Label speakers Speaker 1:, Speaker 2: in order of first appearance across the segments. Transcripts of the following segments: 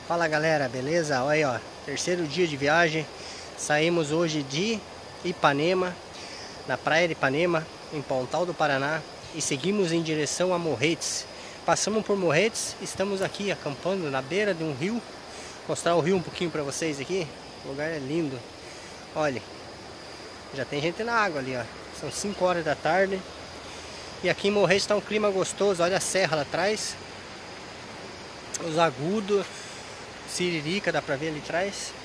Speaker 1: Fala galera, beleza? Olha aí, ó, terceiro dia de viagem. Saímos hoje de Ipanema, na praia de Ipanema, em Pontal do Paraná, e seguimos em direção a Morretes. Passamos por Morretes, estamos aqui acampando na beira de um rio. Vou mostrar o rio um pouquinho para vocês aqui. O lugar é lindo. Olha, já tem gente na água ali, ó. São 5 horas da tarde. E aqui em Morretes está um clima gostoso. Olha a serra lá atrás, os agudos, Siririca, dá pra ver ali atrás.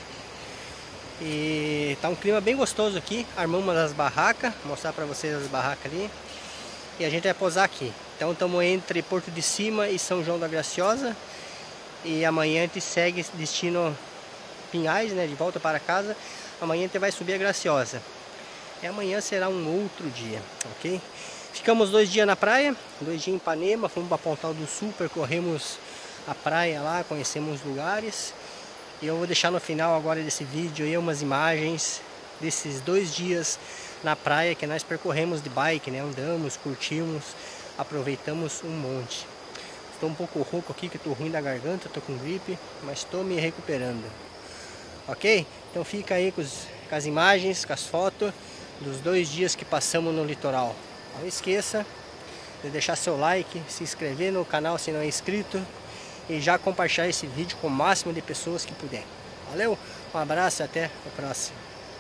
Speaker 1: E tá um clima bem gostoso aqui. Armamos as barracas, vou mostrar pra vocês as barracas ali. E a gente vai posar aqui. Então estamos entre Porto de Cima e São João da Graciosa. E amanhã a gente segue destino Pinhais, né, de volta para casa. Amanhã a gente vai subir a Graciosa. E amanhã será um outro dia, ok? Ficamos 2 dias na praia, 2 dias em Ipanema, fomos para Pontal do Sul, percorremos a praia lá, conhecemos lugares. E eu vou deixar no final agora desse vídeo aí umas imagens desses 2 dias na praia que nós percorremos de bike, né? Andamos, curtimos, aproveitamos um monte. Estou um pouco rouco aqui, que estou ruim da garganta, estou com gripe, mas estou me recuperando. Ok? Então fica aí com as imagens, com as fotos dos 2 dias que passamos no litoral. Não esqueça de deixar seu like, se inscrever no canal se não é inscrito e já compartilhar esse vídeo com o máximo de pessoas que puder. Valeu? Um abraço e até o próximo.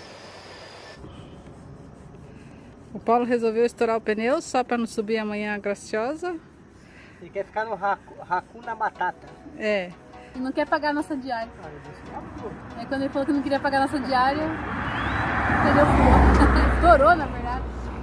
Speaker 2: O Paulo resolveu estourar o pneu só para não subir amanhã a Graciosa.
Speaker 1: Ele quer ficar no Hakuna Matata.
Speaker 2: É.
Speaker 3: Ele não quer pagar a nossa diária. Aí quando ele falou que não queria pagar a nossa diária, o pneu furou. Estourou, na verdade.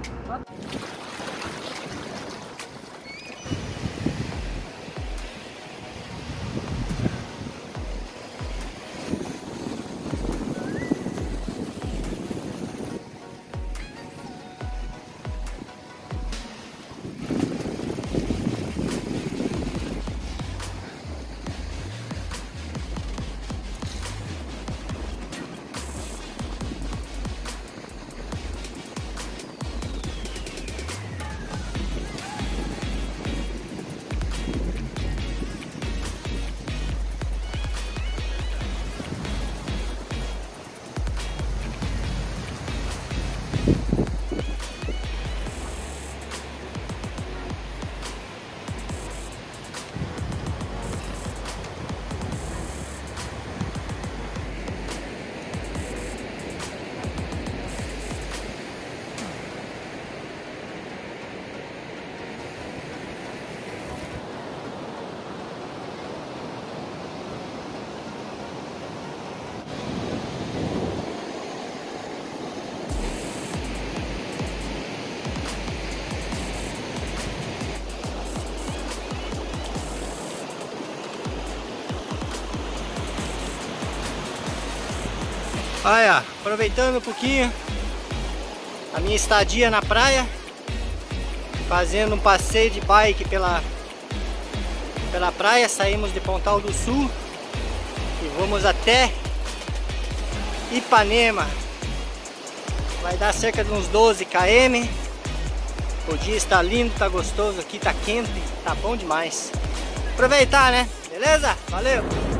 Speaker 1: Olha, aproveitando um pouquinho a minha estadia na praia, fazendo um passeio de bike pela praia. Saímos de Pontal do Sul e vamos até Ipanema. Vai dar cerca de uns 12 km. O dia está lindo, está gostoso aqui, está quente, está bom demais. Aproveitar, né? Beleza? Valeu!